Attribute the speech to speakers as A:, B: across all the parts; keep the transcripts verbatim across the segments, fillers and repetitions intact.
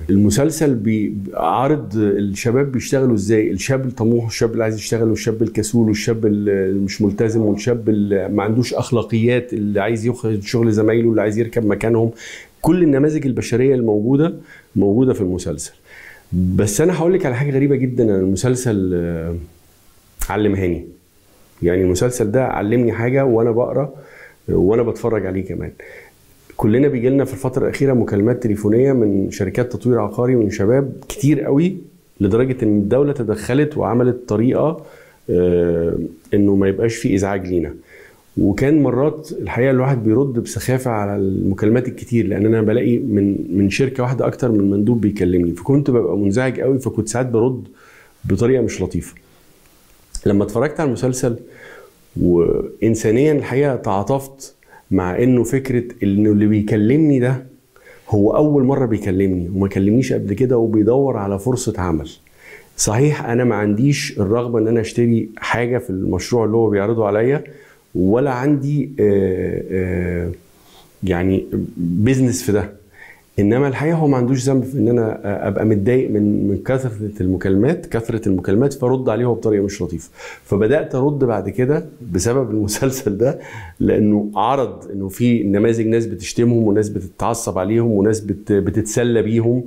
A: المسلسل بيعرض الشباب بيشتغلوا ازاي، الشاب الطموح والشاب اللي عايز يشتغل والشاب الكسول والشاب اللي مش ملتزم والشاب اللي ما عندوش اخلاقيات، اللي عايز ياخد شغل زمايله، اللي عايز يركب مكانهم. كل النماذج البشريه الموجوده موجوده في المسلسل. بس انا هقول لك على حاجه غريبه جدا. انا المسلسل علمهاني، يعني المسلسل ده علمني حاجه وانا بقرا وانا بتفرج عليه كمان. كلنا بيجي لنا في الفتره الاخيره مكالمات تليفونيه من شركات تطوير عقاري من شباب كتير قوي، لدرجه ان الدوله تدخلت وعملت طريقه انه ما يبقاش في ازعاج لينا. وكان مرات الحقيقه الواحد بيرد بسخافه على المكالمات الكتير، لان انا بلاقي من من شركه واحده اكتر من مندوب بيكلمني، فكنت ببقى منزعج قوي، فكنت ساعات برد بطريقه مش لطيفه. لما اتفرجت على المسلسل وانسانيا الحقيقه تعاطفت مع انه فكره انه اللي بيكلمني ده هو اول مره بيكلمني وما كلمنيش قبل كده وبيدور على فرصه عمل. صحيح انا ما عنديش الرغبه ان انا اشتري حاجه في المشروع اللي هو بيعرضه عليا، ولا عندي آآ آآ يعني بيزنس في ده، انما الحقيقه هو ما عندوش ذنب في ان انا ابقى متضايق من من كثره المكالمات كثره المكالمات فرد عليه بطريقه مش لطيفه. فبدات ارد بعد كده بسبب المسلسل ده، لانه عرض انه في نماذج ناس بتشتمهم وناس بتتعصب عليهم وناس بتتسلى بيهم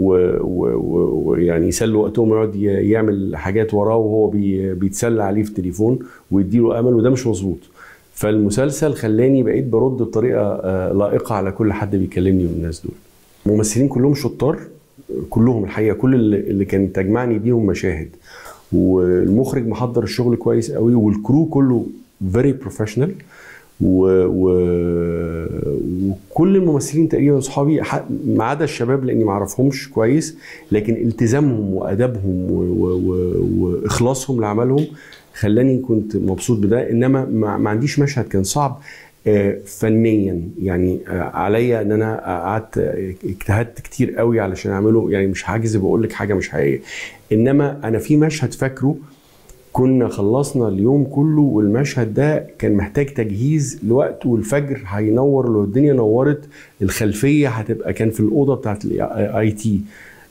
A: ويعني يسلوا وقتهم، يقعد يعمل حاجات وراه وهو بيتسلى عليه في التليفون ويديله امل، وده مش مظبوط. فالمسلسل خلاني بقيت برد بطريقه لائقه على كل حد بيكلمني من الناس دول. الممثلين كلهم شطار، كلهم الحقيقه، كل اللي كانت تجمعني بيهم مشاهد، والمخرج محضر الشغل كويس قوي، والكرو كله فيري بروفيشنال، وكل الممثلين تقريبا صحابي ما عدا الشباب لاني ما اعرفهمش كويس، لكن التزامهم وادبهم واخلاصهم لعملهم خلاني كنت مبسوط بده. انما ما عنديش مشهد كان صعب فنيا، يعني عليا ان انا قعدت اجتهدت كتير قوي علشان اعمله، يعني مش هكذب واقول لك حاجه مش حقيقيه. انما انا في مشهد فاكره كنا خلصنا اليوم كله، والمشهد ده كان محتاج تجهيز لوقت، والفجر هينور، لو الدنيا نورت الخلفيه هتبقى كان في الاوضه بتاعت الاي تي،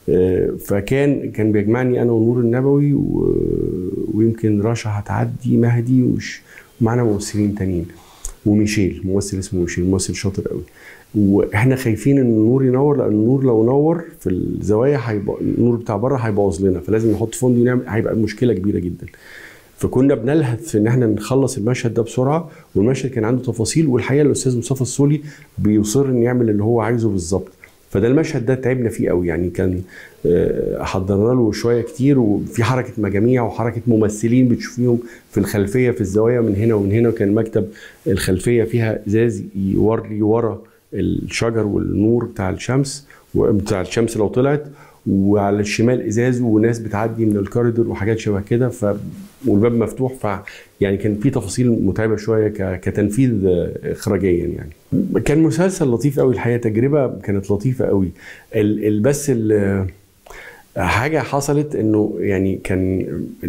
A: فكان كان بيجمعني انا ونور النبوي ويمكن رشا هتعدي مهدي ومعنا ممثلين تانيين وميشيل، ممثل اسمه ميشيل، ممثل شاطر قوي. واحنا خايفين ان النور ينور، لان النور لو نور في الزوايا هيبقى النور بتاع بره هيبوظ لنا، فلازم نحط فوندي ونعمل، هيبقى مشكله كبيره جدا. فكنا بنلهث في ان احنا نخلص المشهد ده بسرعه، والمشهد كان عنده تفاصيل، والحقيقه الاستاذ مصطفى السولي بيصر ان يعمل اللي هو عايزه بالظبط. فده المشهد ده تعبنا فيه قوي، يعني كان حضرنا له شويه كتير، وفي حركه مجاميع وحركه ممثلين بتشوفيهم في الخلفيه في الزوايا من هنا ومن هنا، وكان مكتب الخلفيه فيها ازاز يوري ورا الشجر والنور بتاع الشمس وبتاع الشمس لو طلعت، وعلى الشمال ازاز وناس بتعدي من الكوريدور وحاجات شبه كده، ف والباب مفتوح، ف يعني كان في تفاصيل متعبه شويه ك... كتنفيذ اخراجيا. يعني كان مسلسل لطيف قوي الحقيقه، تجربه كانت لطيفه قوي. ال... ال... بس ال... حاجه حصلت انه يعني كان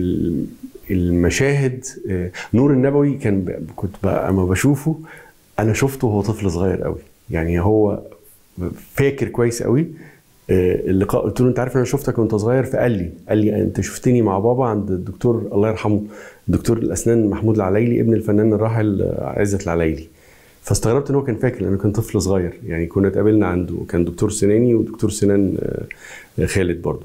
A: المشاهد، نور النبوي كان كنت بقى اما بشوفه انا شفته وهو طفل صغير قوي، يعني هو فاكر كويس قوي اللقاء. قلت له انت عارف انا شفتك وانت صغير؟ فقال لي قال لي انت شفتني مع بابا عند الدكتور الله يرحمه دكتور الاسنان محمود العلايلي ابن الفنان الراحل عزت العلايلي. فاستغربت ان هو كان فاكر، لانه كان طفل صغير، يعني كنا اتقابلنا عنده، كان دكتور سناني ودكتور سنان خالد برضه،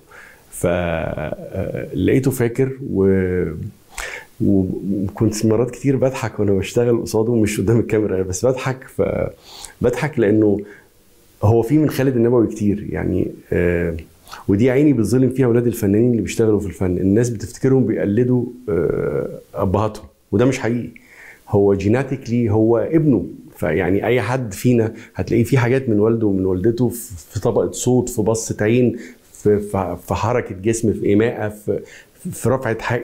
A: فلقيته فاكر. و وكنت مرات كتير بضحك وانا بشتغل قصاده، مش قدام الكاميرا بس بضحك، فبضحك لانه هو في من خالد النبوي كتير، يعني آه ودي عيني بتظلم فيها اولاد الفنانين اللي بيشتغلوا في الفن. الناس بتفتكرهم بيقلدوا آه ابهاتهم، وده مش حقيقي، هو جيناتيكلي هو ابنه. فيعني اي حد فينا هتلاقيه في حاجات من والده ومن والدته، في طبقه صوت، في بصه عين، في في حركه جسم، في ايماءه، في في رفعه حاجه.